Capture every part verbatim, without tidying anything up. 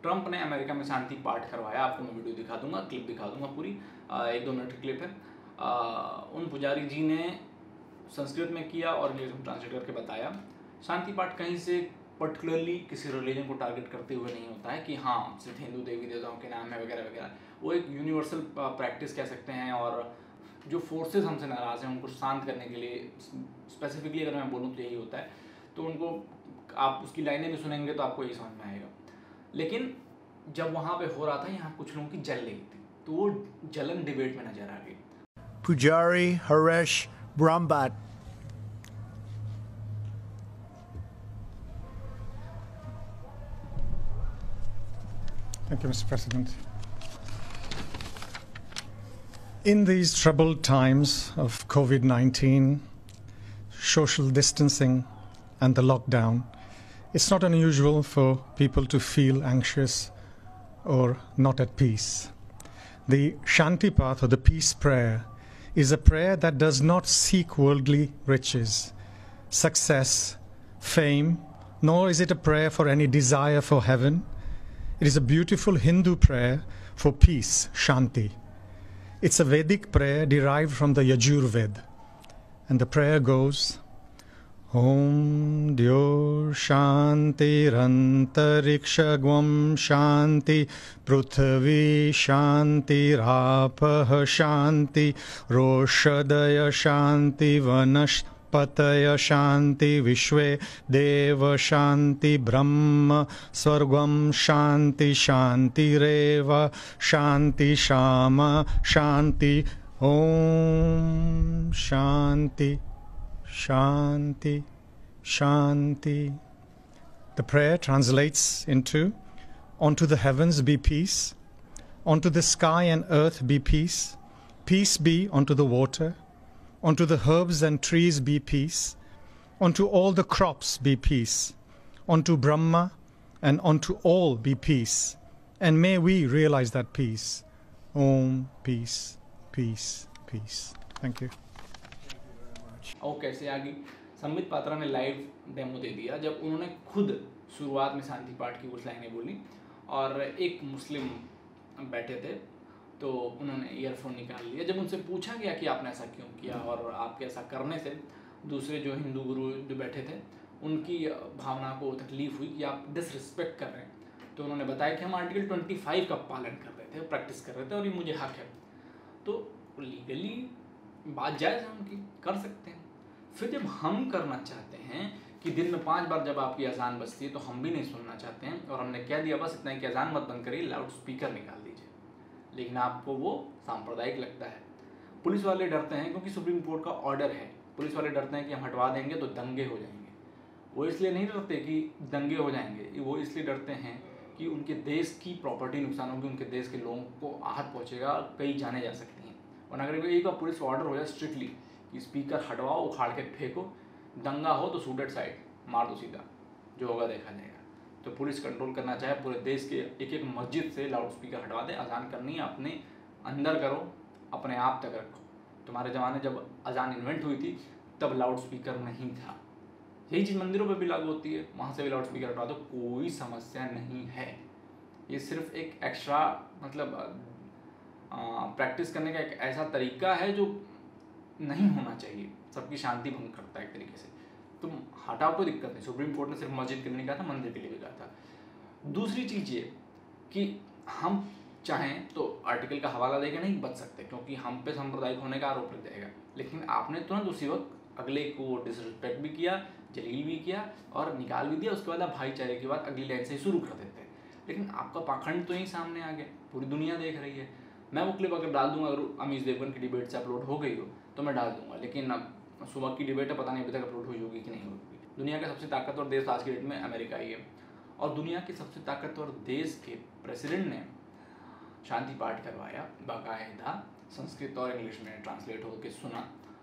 Trump ने America में शांति पाठ करवाया। आपको मैं वीडियो दिखा दूंगा, क्लिप दिखा दूंगा पूरी, एक दो मिनट की क्लिप है। आ, उन पुजारी जी ने संस्कृत में किया और इंग्लिश में ट्रांसलेट करके बताया। शांति पाठ कहीं से पर्टिकुलरली किसी रिलीजन को टारगेट करते हुए नहीं होता है कि हाँ सिर्फ हिंदू देवी देवताओं के नाम है वगैरह वगैरह। वो एक यूनिवर्सल प्रैक्टिस कह सकते हैं, और जो फोर्सेस हमसे नाराज़ हैं उनको शांत करने के लिए स्पेसिफिकली अगर मैं बोलूँ तो यही होता है। तो उनको आप उसकी लाइनें भी सुनेंगे तो आपको यही समझ में आएगा। लेकिन जब वहाँ पे हो रहा था, यहाँ कुछ लोगों की जल रही थी, तो वो जलन डिबेट में नजर आ गई। Pujari Haresh Brahmbat. Thank you, Mister President. In these troubled times of COVID nineteen, social distancing and the lockdown, it's not unusual for people to feel anxious or not at peace. The Shanti Path, or the peace prayer, is a prayer that does not seek worldly riches, success, fame, nor is it a prayer for any desire for heaven. It is a beautiful Hindu prayer for peace, Shanti. It's a Vedic prayer derived from the Yajurved. And the prayer goes, Om Dyor Shanti Rantariksha Gwam Shanti Prithvi Shanti Rapah Shanti Roshadaya Shanti Vanash Pataya Shanti Vishwe Deva Shanti Brahma Swargam Shanti Shanti Reva Shanti Shama Shanti Om Shanti Shanti Shanti. The prayer translates into, onto the heavens be peace, onto the sky and earth be peace, peace be onto the water, unto the herbs and trees be peace, unto all the crops be peace, unto Brahma and unto all be peace, and may we realize that peace. Om, peace, peace, peace. Thank you. और कैसे आगे संबित पात्रा ने live demo दे दिया जब उन्होंने खुद शुरुआत में शांति पाठ की कुछ लाइनें बोली, और एक मुस्लिम बैठे थे तो उन्होंने ईयरफोन निकाल लिया। जब उनसे पूछा गया कि आपने ऐसा क्यों किया और आपके ऐसा करने से दूसरे जो हिंदू गुरु जो बैठे थे उनकी भावना को तकलीफ हुई कि आप डिसरिस्पेक्ट कर रहे हैं, तो उन्होंने बताया कि हम आर्टिकल पच्चीस का पालन कर रहे थे, प्रैक्टिस कर रहे थे और ये मुझे हक है। तो लीगली बात जायज़ है, उनकी कर सकते हैं। फिर जब हम करना चाहते हैं कि दिन में पांच बार जब आपकी अजान बजती है तो हम भी नहीं सुनना चाहते हैं, और हमने कह दिया बस इतना ही कि अजान मत बंद करिए, लाउड स्पीकर निकाल दीजिए, लेकिन आपको वो सांप्रदायिक लगता है। पुलिस वाले डरते हैं क्योंकि सुप्रीम कोर्ट का ऑर्डर है, पुलिस वाले डरते हैं कि हम हटवा देंगे तो दंगे हो जाएंगे। वो इसलिए नहीं डरते कि दंगे हो जाएंगे, वो इसलिए डरते हैं कि उनके देश की प्रॉपर्टी नुकसान होगी, उनके देश के लोगों को आहत पहुँचेगा, कई जाने जा सकती हैं। और अगर एक बार पुलिस ऑर्डर हो जाए स्ट्रिक्टली कि स्पीकर हटवाओ, उखाड़ के फेंको, दंगा हो तो शूटेड साइड मार दो सीधा, जो होगा देखा जाएगा। तो पुलिस कंट्रोल करना चाहे पूरे देश के एक एक मस्जिद से लाउड स्पीकर हटवा दे। अजान करनी है अपने अंदर करो, अपने आप तक रखो। तुम्हारे ज़माने जब अजान इन्वेंट हुई थी तब लाउड स्पीकर नहीं था। यही चीज़ मंदिरों पे भी लागू होती है, वहाँ से भी लाउड स्पीकर हटवा दो, कोई समस्या नहीं है। ये सिर्फ एक एक्स्ट्रा मतलब प्रैक्टिस करने का एक ऐसा तरीका है जो नहीं होना चाहिए, सबकी शांति भंग करता है एक तरीके से। तुम हटाओ, कोई दिक्कत नहीं। सुप्रीम कोर्ट ने सिर्फ मस्जिद के लिए नहीं कहा था, मंदिर के लिए भी कहा था। दूसरी चीज़ ये कि हम चाहें तो आर्टिकल का हवाला देकर नहीं बच सकते, क्योंकि हम पे सांप्रदायिक होने का आरोप लग जाएगा। लेकिन आपने तुरंत उसी वक्त अगले को डिसरिस्पेक्ट भी किया, जलील भी किया और निकाल भी दिया। उसके बाद आप भाईचारे की बात अगली लाइन से ही शुरू कर देते हैं। लेकिन आपका पाखंड तो यहीं सामने आ गया, पूरी दुनिया देख रही है। मैं वो क्लिप अगर डाल दूंगा, अगर अमीश देवगन की डिबेट से अपलोड हो गई हो तो मैं डाल दूंगा, लेकिन अब सुबह की डिबेट है, पता नहीं अभी तक अपलोड हुई होगी कि नहीं होगी। दुनिया का सबसे ताकतवर देश आज के डेट में अमेरिका ही है, और दुनिया के सबसे ताकतवर देश के प्रेसिडेंट ने शांति पाठ करवाया, बाकायदा संस्कृत और इंग्लिश में ट्रांसलेट होकर सुना।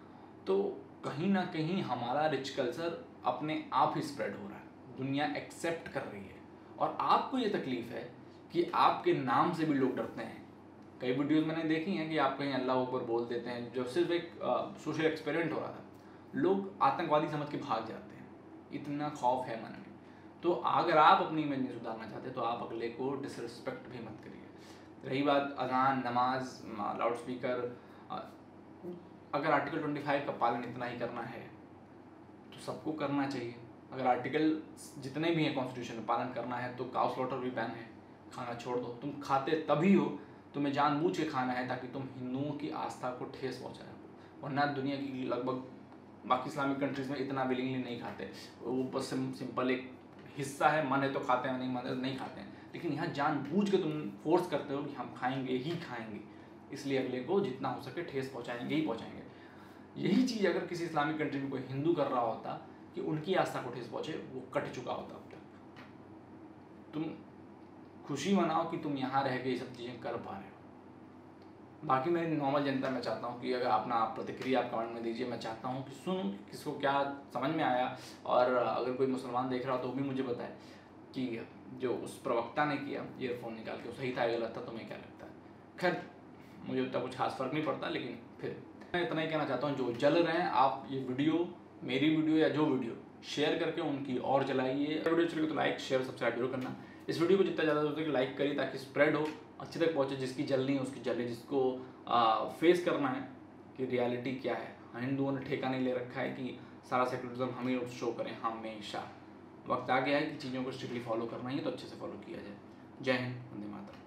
तो कहीं ना कहीं हमारा रिच कल्चर अपने आप ही स्प्रेड हो रहा है, दुनिया एक्सेप्ट कर रही है। और आपको ये तकलीफ है कि आपके नाम से भी लोग डरते हैं। कई वीडियोज़ मैंने देखी हैं कि आप कहीं अल्लाह ऊपर बोल देते हैं, जो सिर्फ एक सोशल एक्सपेरिमेंट हो रहा था, लोग आतंकवादी समझ के भाग जाते हैं, इतना खौफ है मन में। तो अगर आप अपनी इमेज नहीं सुधारना चाहते तो आप अगले को डिसरिस्पेक्ट भी मत करिए। रही बात अजान, नमाज, लाउड स्पीकर, अगर आर्टिकल पच्चीस का पालन इतना ही करना है तो सबको करना चाहिए। अगर आर्टिकल जितने भी हैं कॉन्स्टिट्यूशन में पालन करना है तो काउ स्लॉटर भी बैन है, खाना छोड़ दो। तुम खाते तभी हो, तुम्हें जानबूझ के खाना है ताकि तुम हिंदुओं की आस्था को ठेस पहुँचाए, वरना दुनिया की लगभग बाकी इस्लामिक कंट्रीज़ में इतना विलिंगली नहीं खाते। वो बस सिंपल एक हिस्सा है, मन है तो खाते हैं, नहीं मन है तो नहीं खाते हैं। लेकिन यहाँ जानबूझ के तुम फोर्स करते हो कि हम खाएंगे ही खाएंगे, इसलिए अगले को जितना हो सके ठेस पहुँचाएंगे ही पहुँचाएंगे। यही चीज़ अगर किसी इस्लामिक कंट्री में कोई हिंदू कर रहा होता कि उनकी आस्था को ठेस पहुँचे, वो कट चुका होता अब तक। तुम खुशी मनाओ कि तुम यहाँ रह के ये सब चीज़ें कर पा रहे हो। बाकी मैं नॉर्मल जनता में चाहता हूँ कि अगर अपना प्रतिक्रिया आप कमेंट में दीजिए। मैं चाहता हूँ कि सुनूँ किसको क्या समझ में आया, और अगर कोई मुसलमान देख रहा हो तो वो भी मुझे बताए कि जो उस प्रवक्ता ने किया ईयरफोन निकाल के, वो सही था या गलत था, तुम्हें क्या लगता है। खैर मुझे उतना कुछ खास फर्क नहीं पड़ता, लेकिन फिर मैं इतना ही कहना चाहता हूँ, जो जल रहे हैं आप ये वीडियो, मेरी वीडियो या जो वीडियो, शेयर करके उनकी और जलाइए। वीडियो चलिए तो लाइक शेयर सब्सक्राइब जरूर करना। इस वीडियो को जितना ज़्यादा हो सके लाइक करिए ताकि स्प्रेड हो, अच्छे तक पहुँचे। जिसकी जलनी है उसकी जले, जिसको आ, फेस करना है कि रियलिटी क्या है। हिंदुओं ने ठेका नहीं ले रखा है कि सारा सेकुलरिज्म हम ही शो करें हमेशा। वक्त आ गया है कि चीज़ों को स्ट्रिक्टली फॉलो करना ही है, तो अच्छे से फॉलो किया जाए। जय हिंद, वंदे मातरम।